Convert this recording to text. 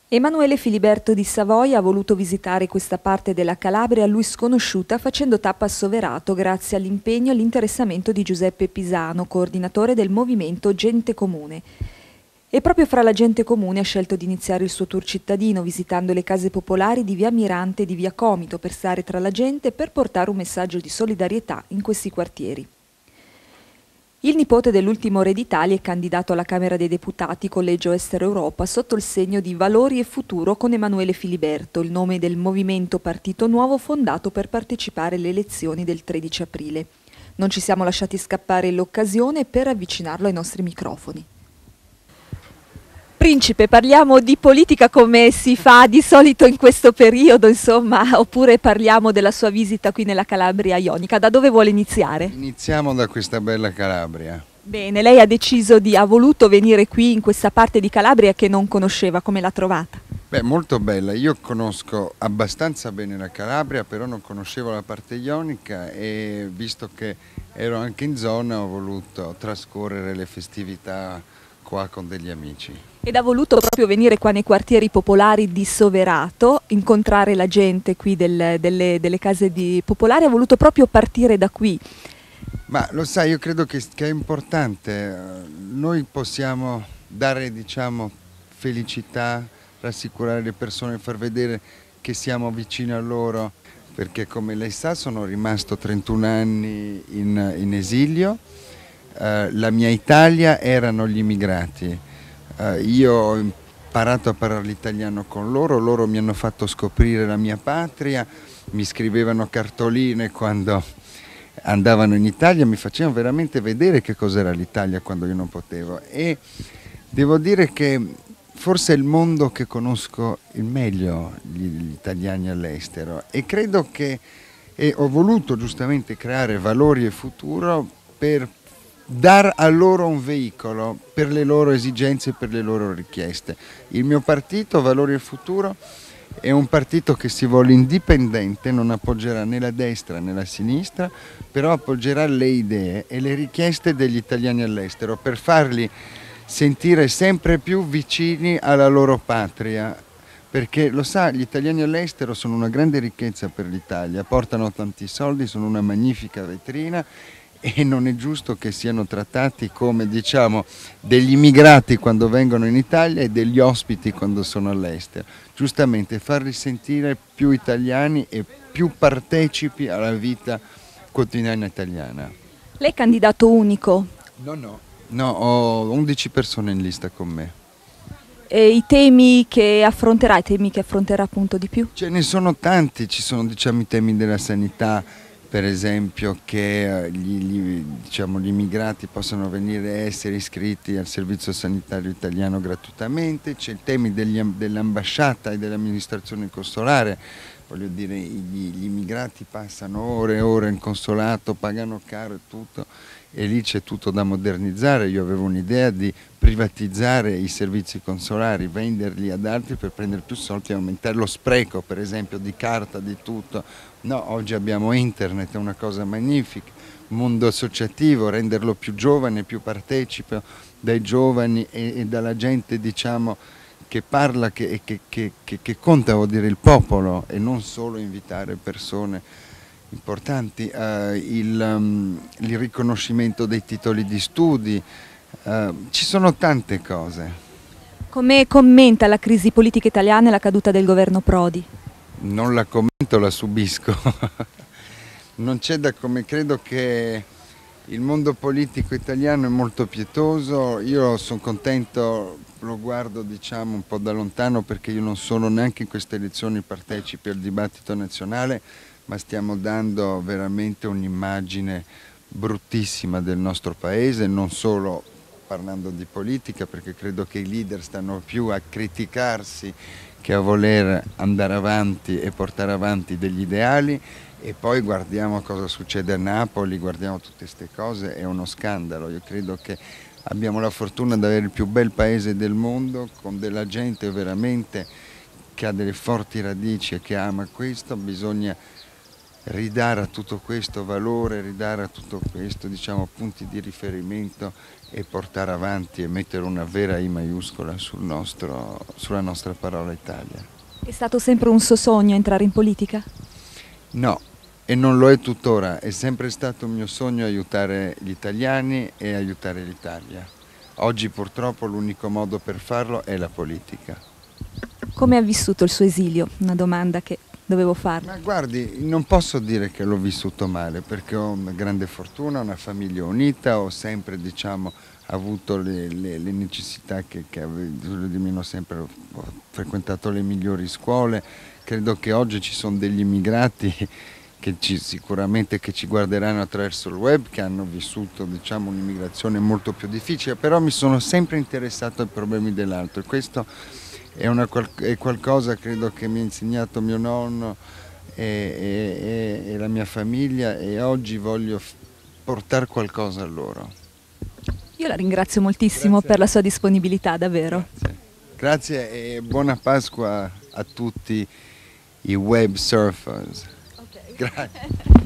Emanuele Filiberto di Savoia ha voluto visitare questa parte della Calabria a lui sconosciuta facendo tappa a Soverato grazie all'impegno e all'interessamento di Giuseppe Pisano, coordinatore del movimento Gente Comune. E proprio fra la gente comune ha scelto di iniziare il suo tour cittadino visitando le case popolari di via Mirante e di via Comito per stare tra la gente e per portare un messaggio di solidarietà in questi quartieri. Il nipote dell'ultimo re d'Italia è candidato alla Camera dei Deputati Collegio Estero Europa sotto il segno di Valori e Futuro con Emanuele Filiberto, il nome del movimento Partito Nuovo fondato per partecipare alle elezioni del 13 aprile. Non ci siamo lasciati scappare l'occasione per avvicinarlo ai nostri microfoni. Principe, parliamo di politica come si fa di solito in questo periodo, insomma, oppure parliamo della sua visita qui nella Calabria ionica. Da dove vuole iniziare? Iniziamo da questa bella Calabria. Bene, lei ha voluto venire qui in questa parte di Calabria che non conosceva, come l'ha trovata? Beh, molto bella. Io conosco abbastanza bene la Calabria, però non conoscevo la parte ionica e visto che ero anche in zona ho voluto trascorrere le festività qua con degli amici. Ed ha voluto proprio venire qua nei quartieri popolari di Soverato, incontrare la gente qui delle case popolari, ha voluto proprio partire da qui. Ma lo sai, io credo che è importante, noi possiamo dare, diciamo, felicità, rassicurare le persone, far vedere che siamo vicini a loro, perché come lei sa sono rimasto 31 anni in esilio, la mia Italia erano gli immigrati. Io ho imparato a parlare l'italiano con loro, loro mi hanno fatto scoprire la mia patria, mi scrivevano cartoline quando andavano in Italia, mi facevano veramente vedere che cos'era l'Italia quando io non potevo e devo dire che forse è il mondo che conosco il meglio gli italiani all'estero e credo che ho voluto giustamente creare Valori e Futuro per dar a loro un veicolo per le loro esigenze e per le loro richieste. Il mio partito, Valori e Futuro, è un partito che si vuole indipendente, non appoggerà né la destra né la sinistra, però appoggerà le idee e le richieste degli italiani all'estero per farli sentire sempre più vicini alla loro patria. Perché lo sa, gli italiani all'estero sono una grande ricchezza per l'Italia, portano tanti soldi, sono una magnifica vetrina e non è giusto che siano trattati come, diciamo, degli immigrati quando vengono in Italia e degli ospiti quando sono all'estero. Giustamente farli sentire più italiani e più partecipi alla vita quotidiana italiana. Lei è candidato unico? No, ho 11 persone in lista con me. E i temi che affronterà appunto di più? Ce ne sono tanti, ci sono diciamo, i temi della sanità, per esempio che diciamo, gli immigrati possano venire a essere iscritti al servizio sanitario italiano gratuitamente, c'è il tema dell'ambasciata e dell'amministrazione consolare, voglio dire gli immigrati passano ore e ore in consolato, pagano caro e tutto e lì c'è tutto da modernizzare, io avevo un'idea di privatizzare i servizi consolari, venderli ad altri per prendere più soldi e aumentare lo spreco per esempio di carta, di tutto. No, oggi abbiamo internet, è una cosa magnifica, mondo associativo, renderlo più giovane, più partecipe dai giovani e dalla gente diciamo che parla, che conta, vuol dire il popolo e non solo invitare persone importanti, il riconoscimento dei titoli di studi, ci sono tante cose. Come commenta la crisi politica italiana e la caduta del governo Prodi? Non la commento, la subisco. Non c'è da come, credo che il mondo politico italiano è molto pietoso, io sono contento, lo guardo diciamo un po' da lontano perché io non sono neanche in queste elezioni partecipi al dibattito nazionale, ma stiamo dando veramente un'immagine bruttissima del nostro paese, non solo parlando di politica perché credo che i leader stanno più a criticarsi che a voler andare avanti e portare avanti degli ideali e poi guardiamo cosa succede a Napoli, guardiamo tutte queste cose, è uno scandalo, io credo che abbiamo la fortuna di avere il più bel paese del mondo con della gente veramente che ha delle forti radici e che ama questo, bisogna ridare a tutto questo valore, ridare a tutto questo, diciamo, punti di riferimento e portare avanti e mettere una vera I maiuscola sulla nostra parola Italia. È stato sempre un suo sogno entrare in politica? No, e non lo è tuttora, è sempre stato un mio sogno aiutare gli italiani e aiutare l'Italia. Oggi purtroppo l'unico modo per farlo è la politica. Come ha vissuto il suo esilio? Una domanda che dovevo farle. Ma guardi, non posso dire che l'ho vissuto male perché ho una grande fortuna, una famiglia unita, ho sempre diciamo, avuto le necessità che avevo di meno, sempre ho frequentato le migliori scuole, credo che oggi ci sono degli immigrati che sicuramente che ci guarderanno attraverso il web, che hanno vissuto diciamo, un'immigrazione molto più difficile, però mi sono sempre interessato ai problemi dell'altro e questo è qualcosa credo che mi ha insegnato mio nonno e la mia famiglia e oggi voglio portare qualcosa a loro. Io la ringrazio moltissimo per la sua disponibilità, davvero. Grazie. Grazie e buona Pasqua a tutti i web surfers. Okay. Grazie.